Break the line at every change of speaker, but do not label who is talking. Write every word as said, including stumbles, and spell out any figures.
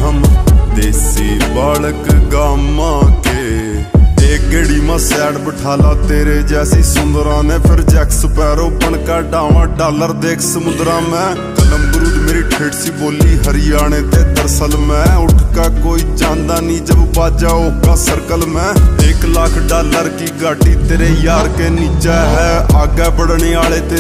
हम देसी बालक गामा के। एक गेड़ी में सैड बिठाला तेरे जैसी सुंदरा ने, फिर जैक स्पैरो बन का डावा डॉलर देख समुद्रा में। कलम बरूद मेरी ठेठ सी बोली हरियाणे ते, दरअसल मैं उठ का कोई चांदा नहीं जब बाजाओ का सर्कल में। एक लाख डॉलर की गाड़ी तेरे यार के नीचे है, आगे बढ़ने वाले